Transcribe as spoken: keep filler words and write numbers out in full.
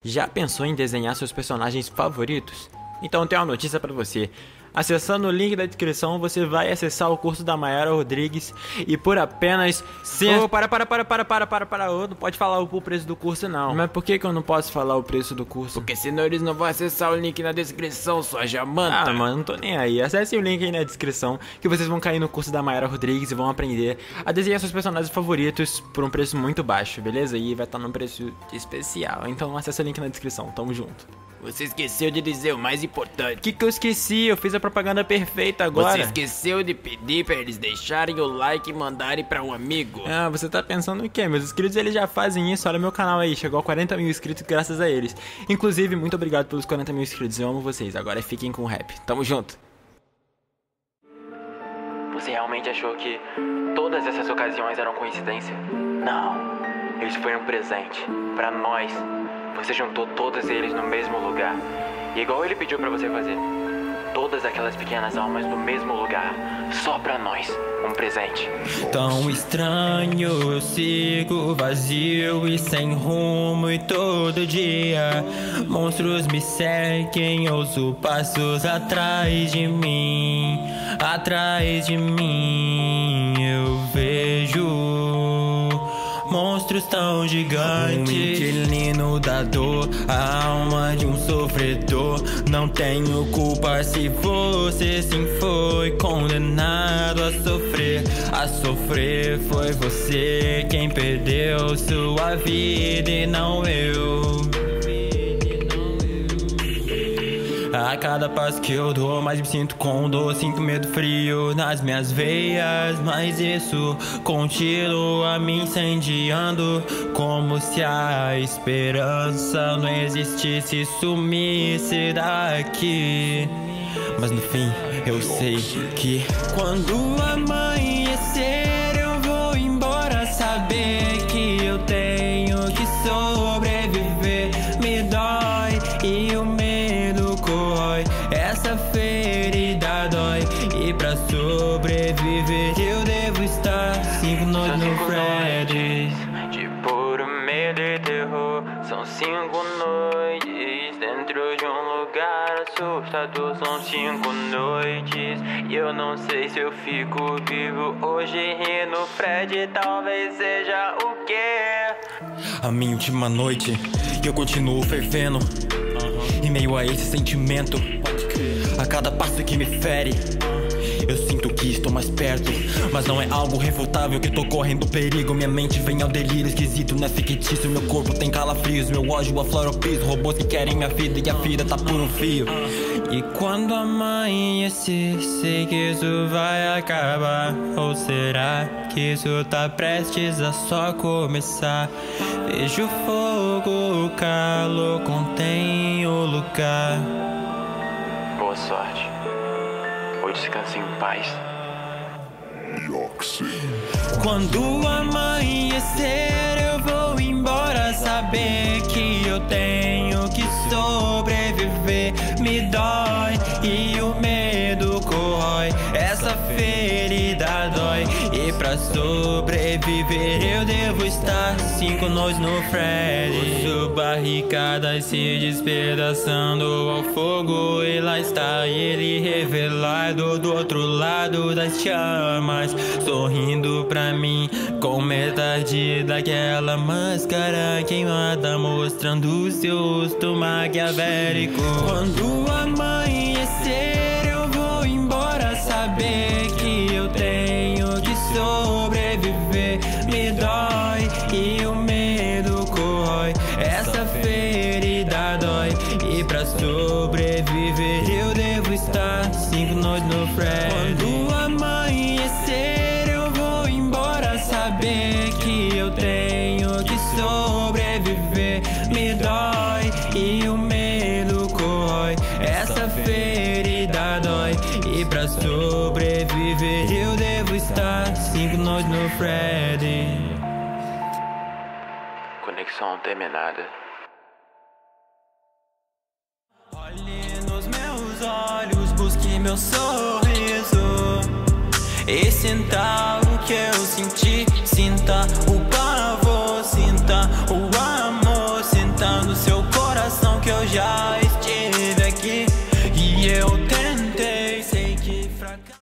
Já pensou em desenhar seus personagens favoritos? Então tem uma notícia pra você. Acessando o link da descrição, você vai acessar o curso da Mayara Rodrigues e por apenas cem... Oh, para, para, para, para, para, para, para, oh, não pode falar o preço do curso não. Mas por que que eu não posso falar o preço do curso? Porque senão eles não vão acessar o link na descrição, sua jamanta. Ah, mano, não tô nem aí. Acesse o link aí na descrição que vocês vão cair no curso da Mayara Rodrigues e vão aprender a desenhar seus personagens favoritos por um preço muito baixo, beleza? E vai estar num preço especial. Então acesse o link na descrição, tamo junto. Você esqueceu de dizer o mais importante. O que que eu esqueci? Eu fiz a propaganda perfeita agora. Você esqueceu de pedir pra eles deixarem o like e mandarem pra um amigo. Ah, você tá pensando o quê? Meus inscritos eles já fazem isso. Olha meu canal aí, chegou a quarenta mil inscritos graças a eles. Inclusive, muito obrigado pelos quarenta mil inscritos. Eu amo vocês. Agora fiquem com o rap. Tamo junto. Você realmente achou que todas essas ocasiões eram coincidência? Não. Isso foi um presente pra nós. Você juntou todos eles no mesmo lugar. E igual ele pediu pra você fazer. Todas aquelas pequenas almas no mesmo lugar. Só pra nós. Um presente. Tão estranho, eu sigo vazio e sem rumo. E todo dia monstros me seguem. Ouço passos atrás de mim. Atrás de mim eu vejo monstros tão gigantes. Um inquilino da dor, a alma de um sofredor. Não tenho culpa se você sim foi condenado a sofrer. A sofrer foi você quem perdeu sua vida e não eu. A cada passo que eu dou, mais me sinto com dor. Sinto medo frio nas minhas veias, mas isso continua me incendiando. Como se a esperança não existisse, sumisse daqui. Mas no fim eu sei que quando amanhecer eu vou embora. Saber que eu tenho que sobreviver me dói e o medo corrói. Essa ferida dói e pra sobreviver eu devo estar cinco noites no Freddy's. De puro medo e terror. São cinco noites dentro de um lugar assustador. São cinco noites e eu não sei se eu fico vivo hoje. E no Fred talvez seja o quê? A minha última noite e eu continuo fervendo em meio a esse sentimento. A cada passo que me fere eu sinto que estou mais perto, mas não é algo refutável que tô correndo perigo. Minha mente vem ao delírio esquisito, não é fictício. Meu corpo tem calafrios, meu ódio aflora o piso. Robôs que querem minha vida e a vida tá por um fio. E quando amanhecer, sei que isso vai acabar. Ou será que isso tá prestes a só começar? Vejo fogo, o calor contém o lugar. Boa sorte. Hoje descanse em paz. Quando amanhecer eu vou embora. Saber que eu tenho que sobreviver me dói e o medo corrói. Essa ferida dói e pra sobreviver eu devo estar cinco noites no Freddy. Uso barricadas se despedaçando ao fogo e lá está ele revelado do outro lado das chamas, sorrindo pra mim com metade daquela máscara queimada, mostrando o seu rosto maquiavélico. Quando amanhecer eu vou embora. Saber que eu tenho que sobreviver me dói e o medo corrói. Essa ferida dói e pra sobreviver eu devo estar cinco noites no Fred. Quando amanhecer eu vou embora. Saber que eu tenho que sobreviver me dói e o medo corrói. Essa ferida dói e pra sobreviver eu devo estar cinco noites no Freddy. Conexão terminada. Olhe nos meus olhos, busque meu sorriso e sinta o que eu senti. Sinta o pavor, sinta o amor, sinta no seu coração. que eu já